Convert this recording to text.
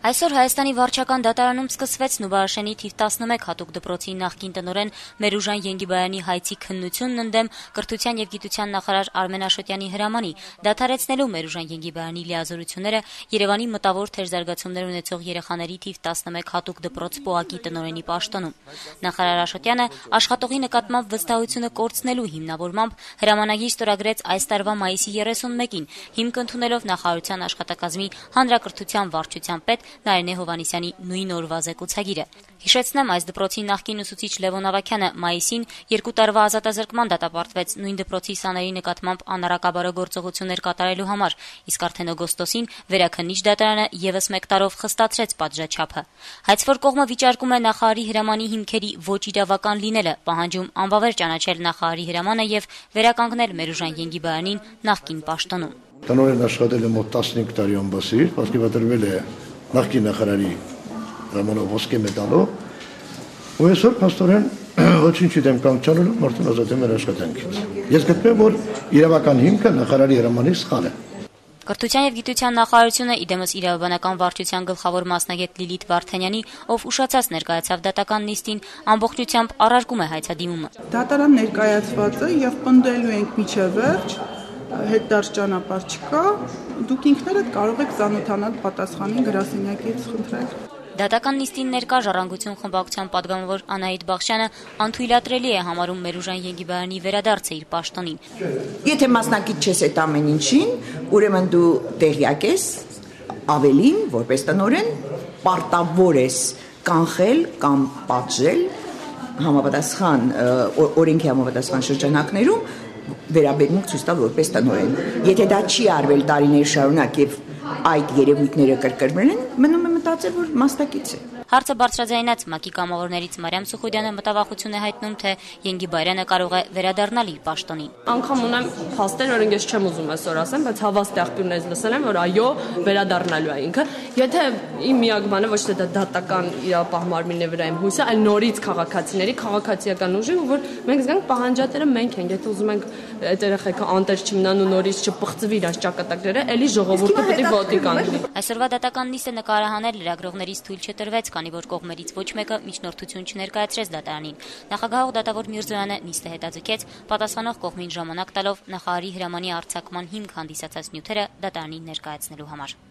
Այսօր Հայաստանի վարչական դատարանում սկսվեց Նուբարաշենի թիվ 11 հատուկ դպրոցի նախկին տնօրեն Մերուժան Ենգիբարյանի հայցի քննությունն ընդդեմ կրթության եւ գիտության նախարար Արմեն Աշոտյանի հրամանի դադարեցնելու Մերուժան Ենգիբարյանի լիազորությունները Երևանի մտավոր թերզարգացումներ ունեցող երեխաների թիվ 11 հատուկ դպրոց ՊՕԱԿ-ի տնօրենի պաշտոնում։ Նախարար Աշոտյանը աշխատողի նկատմամբ վստահությունը կորցնելու հիմնավորմամբ հրամանագիր ստորագրեց այս տարվա մայիսի 31-ին, հիմք ընդունելով նախարարության աշխատակազմի հանրակրթության վարչության պետ Նարինե Հովհաննիսյանի նույն օրվա զեկուցագիրը։ Հիշեցնեմ, այս դպրոցի նախկին ուսուցիչ Լևոն Ավագյանը մայիսին 2 տարվա ազատազրկման դատապարտվեց նույն դպրոցի սաների նկատմամբ անառակաբարո գործողություններ կատարելու համար, իսկ արդեն օգոստոսին վերաքննիչ դատարանը եւս 1 տարով խստացրեց պատժաչափը։ Հայցվոր կողմը վիճարկում է նախարարի հրամանի հիմքերի ոչ իրավական լինելը, պահանջում անվավեր ճանաչել նախարարի հրամանը եւ վերականգնել Մերուժան Ենգիբարյանին նախկին պաշտոնում։ Տնօրեն աշխատել է մոտ 15 տարի ամբասի, պատկերատրվել է նախկին նախարարի հրամանով ոսկե մեդալով, ու այսօր փաստորեն ոչինչ չդեմ կանգնելու մարդուն ազատում էր աշխատանքից։ Ես գտնում եմ, որ իրավական հիմքը նախարարի հրամանի սխալ է։ Կրթության եւ գիտության նախարարությունը իդեմս իրավաբանական վարչության գլխավոր մասնագետ Լիլիթ Վարդանյանի, ով ուշացած ներկայացավ դատական նիստին, ամբողջությամբ առարկում է հայցադիմումը։ Դատարան ներկայացված է եւ պնդելու ենք միջև վերջ, հետդարձ ճանապարհ չկա, դուք ինքներդ կարող եք ծանոթանալ պատասխանին գրասենյակից խնդրել։ Դատական նիստին ներկա Ժառանգություն խմբակցության պատգամավոր Անահիտ Բախշյանը անթույլատրելի է համարում Մերուժան Ենգիբարյանի վերադարձը իր պաշտոնին։ Եթե մասնակից չես այդ ամեն ինչին, ուրեմն դու տեղյակ ես, ավելին, որպես տնօրեն, պարտավոր ես կանխել կամ պատժել համապատասխան օրենքի համապատասխան շրջանակներում վերաբերմունք ցույց տալ որպես տնօրեն։ Եթե դա չի արվել տարիներ շարունակ եւ այդ երևույթները կրկնվել են, մնում է մտածել, որ մասնակից է։ Հարցը բարձրաձայնած ՄԱԿ-ի կամավորներից Մարիամ Սուխոդյանը մտավախություն է հայտնում, թե Ենգիբարյանը կարող է վերադառնալ իր պաշտոնին։ Անգամ ունեմ փաստեր, որ ես չեմ ուզում այսօր ասեմ, բայց հավաստ աղբյուրներից լսել եմ, որ այո, վերադառնալու է ինքը։ Եթե իմ միակ բանը ոչ թե դա դատական իրապահ մարմինների վրա իմ հույսը, այլ նորից քաղաքացիների, քաղաքացիական ուժի, որ մենք զգանք պահանջատերը մենք ենք, եթե ուզում ենք այդ երեխեքը անտեր չմնան ու նորից չփխծվի իրաց ճակատագրերը, էլի ժողովուրդը պետք է ոտի կանգնի։ Այսօրվա դատական նիստը նկարահանել լրագրողներից թույլ չտրվեց, քանի որ կողմերից ոչ մեկը միջնորդություն չներկայացրեց դատարանին։ Նախագահող դատավոր Միրզոյանը նիստը հետաձգեց, պատասխանող կողմին ժամանակ տալով նախարարի հրամանի արձակման հիմք հանդիսացած նյութերը դատարանին ներկայացնելու համար։